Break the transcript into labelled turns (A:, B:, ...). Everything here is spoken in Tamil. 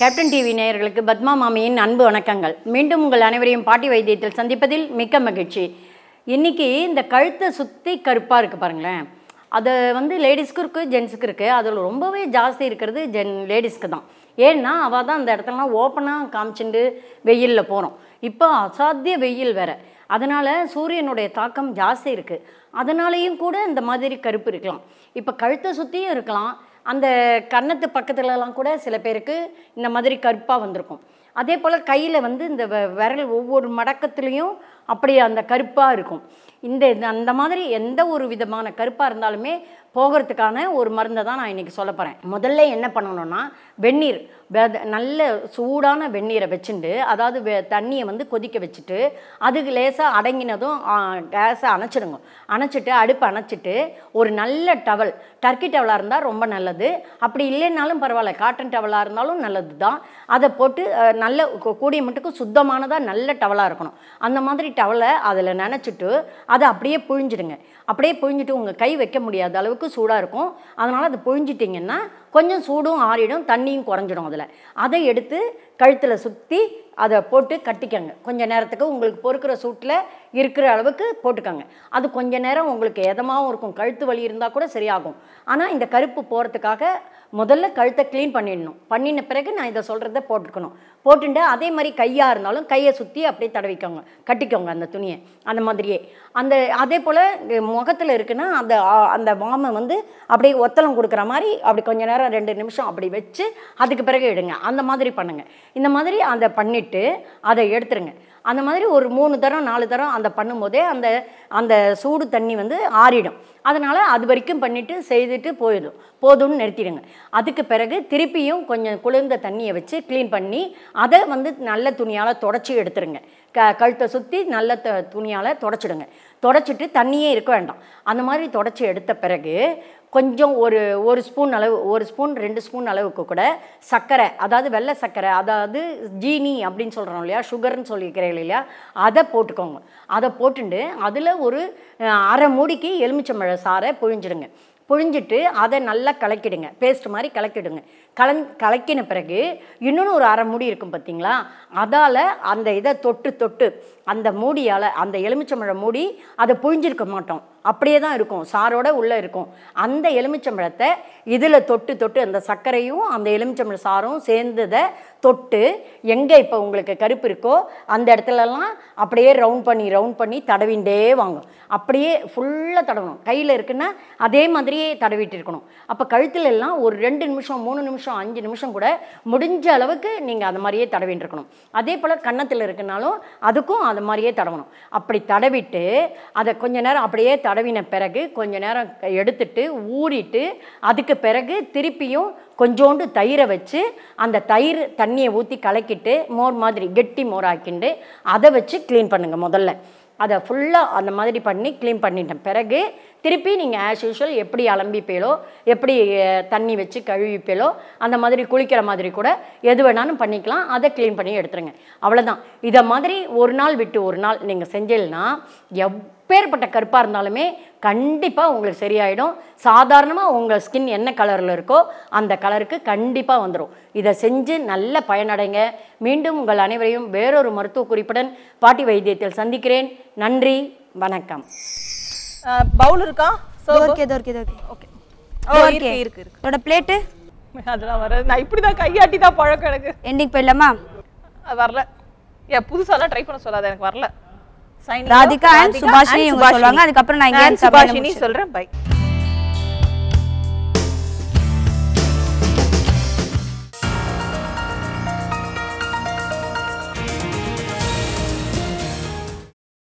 A: கேப்டன் டிவி நேயர்களுக்கு பத்மா மாமியின் அன்பு வணக்கங்கள். மீண்டும் உங்கள் அனைவரையும் பாட்டி வைத்தியத்தில் சந்திப்பதில் மிக்க மகிழ்ச்சி. இன்றைக்கி இந்த கழுத்தை சுற்றி கருப்பாக இருக்குது பாருங்களேன். அது லேடிஸ்க்கு இருக்குது, ஜென்ஸுக்கு இருக்குது. அதில் ரொம்பவே ஜாஸ்தி இருக்கிறது லேடிஸ்க்கு தான். ஏன்னா அவள் தான் அந்த இடத்துலலாம் ஓப்பனாக காமிச்சுட்டு வெயிலில் போகிறோம். இப்போ அசாத்திய வெயில் வேறு, அதனால் சூரியனுடைய தாக்கம் ஜாஸ்தி இருக்குது. அதனாலேயும் கூட இந்த மாதிரி கருப்பு இருக்கலாம். இப்போ கழுத்தை சுற்றியும் இருக்கலாம். அந்த கன்னத்து பக்கத்துலலாம் கூட சில பேருக்கு இந்த மாதிரி கருப்பாக வந்திருக்கும். அதே போல் கையில் இந்த விரல் ஒவ்வொரு மடக்கத்துலேயும் அப்படி அந்த கருப்பாக இருக்கும். அந்த மாதிரி எந்த ஒரு விதமான கருப்பாக இருந்தாலுமே போகிறதுக்கான ஒரு மருந்தை தான் நான் இன்றைக்கி சொல்ல போகிறேன். முதல்ல என்ன பண்ணணும்னா, வெந்நீர் நல்ல சூடான வெந்நீரை வச்சுட்டு, அதாவது தண்ணியை கொதிக்க வச்சுட்டு, அதுக்கு லேசாக அடங்கினதும் கேஸை அணைச்சிடுங்க. அணைச்சிட்டு அடுப்பை அணைச்சிட்டு ஒரு நல்ல டவல், டர்க்கி டவலாக இருந்தால் ரொம்ப நல்லது, அப்படி இல்லைன்னாலும் பரவாயில்ல, காட்டன் டவலாக இருந்தாலும் நல்லது தான். அதை போட்டு நல்ல கூடிய மட்டுக்கும் சுத்தமானதாக நல்ல டவலாக இருக்கணும். அந்த மாதிரி டவலை அதில் நினச்சிட்டு அதை அப்படியே புழிஞ்சிடுங்க. அப்படியே புழிஞ்சிட்டு உங்கள் கை வைக்க முடியாத அளவுக்கு சூடாக இருக்கும். அதனால் அதை புழிஞ்சிட்டிங்கன்னா கொஞ்சம் சூடும் ஆறிடும், தண்ணியும் குறைஞ்சிடும். அதை எடுத்து கழுத்தில் சுற்றி அதை போட்டு கட்டிக்கங்க. கொஞ்சம் நேரத்துக்கு உங்களுக்கு பொறுக்கிற சூட்டில் இருக்கிற அளவுக்கு போட்டுக்கோங்க. அது கொஞ்ச நேரம் உங்களுக்கு எதமாகவும் இருக்கும். கழுத்து வலி இருந்தால் கூட சரியாகும். ஆனால் இந்த கருப்பு போகிறதுக்காக முதல்ல கழுத்தை க்ளீன் பண்ணிடணும். பண்ணின பிறகு நான் இதை சொல்கிறத போட்டுக்கணும். போட்டுட்டு அதே மாதிரி கையாக இருந்தாலும் கையை சுற்றி அப்படியே தடவிக்கோங்க, கட்டிக்கோங்க அந்த துணியை. அந்த மாதிரியே அதே போல் முகத்தில் இருக்குன்னா அந்த வாமை அப்படியே ஒத்தலம் கொடுக்குற மாதிரி அப்படி கொஞ்ச நேரம் 2 நிமிஷம் அப்படி வச்சு அதுக்கு பிறகு எடுங்க. அந்த மாதிரி பண்ணுங்கள். இந்த மாதிரி அதை பண்ணிவிட்டு அதை எடுத்துருங்க. அந்த மாதிரி ஒரு 3 தரம் 4 தரம் அந்த பண்ணும்போதே அந்த சூடு தண்ணி ஆறிடும். அதனால் அது வரைக்கும் பண்ணிவிட்டு செய்துட்டு போதும்னு நிறுத்திடுங்க. அதுக்கு பிறகு திருப்பியும் கொஞ்சம் குளிர்ந்த தண்ணியை வச்சு க்ளீன் பண்ணி அதை நல்ல துணியால் தொடச்சி எடுத்துருங்க. கழுத்தை சுற்றி நல்ல துணியால் தொடச்சிடுங்க. தொடச்சிட்டு தண்ணியே இருக்க வேண்டாம். அந்த மாதிரி தொடச்சி எடுத்த பிறகு கொஞ்சம் ஒரு ஸ்பூன் அளவு, 1 ஸ்பூன் 2 ஸ்பூன் அளவுக்கு கூட சர்க்கரை, அதாவது வெள்ளை சர்க்கரை, அதாவது ஜீனி அப்படின்னு சொல்கிறோம் இல்லையா, சுகர்னு சொல்லிக்கிறேன் இல்லையா, அதை போட்டுக்கோங்க. அதை போட்டுட்டு அதில் ஒரு அரை மூடிக்கு எலுமிச்சம்பழ சாறை புழிஞ்சிடுங்க. புழிஞ்சிட்டு அதை நல்லா கலக்கிடுங்க. பேஸ்ட் மாதிரி கலக்கிடுங்க. கலக்கின பிறகு இன்னொன்று ஒரு அரை மூடி இருக்கும் பார்த்தீங்களா, அதால் அந்த இதை தொட்டு அந்த மூடியால், அந்த எலுமிச்சம்பழம் மூடி அதை புழிஞ்சிருக்க மாட்டோம், அப்படியே தான் இருக்கும், சாரோட உள்ளே இருக்கும். அந்த எலுமிச்சம்பழத்தை இதில் தொட்டு அந்த சர்க்கரையும் அந்த எலுமிச்சம்பழ சாரும் சேர்ந்ததை தொட்டு எங்கே இப்போ உங்களுக்கு கருப்பு இருக்கோ அந்த இடத்துலலாம் அப்படியே ரவுண்ட் பண்ணி தடவிண்டே வாங்க. அப்படியே ஃபுல்லாக தடவணும். கையில் இருக்குன்னா அதே மாதிரியே தடவிட்டு இருக்கணும். அப்போ கழுத்துல எல்லாம் ஒரு 2 நிமிஷம் 3 நிமிஷம் 5 நிமிஷம் கூட முடிஞ்ச அளவுக்கு நீங்கள் அது மாதிரியே தடவிட்டு இருக்கணும். அதே போல் கன்னத்தில் இருக்குனாலும் அதுக்கும் அது மாதிரியே தடவணும். அப்படி தடவிட்டு அதை கொஞ்ச நேரம் அப்படியே தடவின பிறகு கொஞ்ச நேரம் எடுத்துட்டு ஊறிட்டு அதுக்கு பிறகு திருப்பியும் கொஞ்சோண்டு தயிரை வச்சு அந்த தயிர் தண்ணியை ஊற்றி கலக்கிட்டு மோர் மாதிரி கெட்டி மோர் ஆக்கிண்டு அதை வச்சு க்ளீன் பண்ணுங்கள். முதல்ல அதை ஃபுல்லாக அந்த மாதிரி பண்ணி க்ளீன் பண்ணிட்ட பிறகு திருப்பி நீங்கள் ஆஸ் யூஷுவல் எப்படி அலம்பிப்பீலோ, எப்படி தண்ணி வச்சு கழுவிப்பீலோ அந்த மாதிரி குளிக்கிற மாதிரி கூட எது வேணாலும் பண்ணிக்கலாம். அதை க்ளீன் பண்ணி எடுத்துருங்க. அவ்வளோதான். இதை மாதிரி ஒரு நாள் விட்டு ஒரு நாள் நீங்கள் செஞ்சீங்கன்னா எப்பேற்பட்ட கருப்பாக இருந்தாலுமே கண்டிப்பாக உங்களுக்கு சரியாயிடும். சாதாரணமாக உங்கள் ஸ்கின் என்ன கலரில் இருக்கோ அந்த கலருக்கு கண்டிப்பாக வந்துடும். இதை செஞ்சு நல்ல பயனடைங்க. மீண்டும் உங்கள் அனைவரையும் வேறொரு மருத்துவ குறிப்புடன் பாட்டி வைத்தியத்தில் சந்திக்கிறேன். நன்றி, வணக்கம்.
B: பவுல் இருக்கா?
C: ஓகே. இருக்கு. இதோட பிளேட்
B: அதெல்லாம் வர. நான் இப்படி தான் கையாட்டி தான் பழக்கம் எனக்கு.
C: எண்டிங் போயிடலாமா?
B: வரல. புதுசாலாம் ட்ரை பண்ண சொல்லாத, எனக்கு வரல.
C: ராதிகா அண்ட் சுபாஷினி இவங்க சொல்வாங்க. அதுக்கு அப்புறம் நான் இங்க
B: சுபாஷினி சொல்றேன். பை.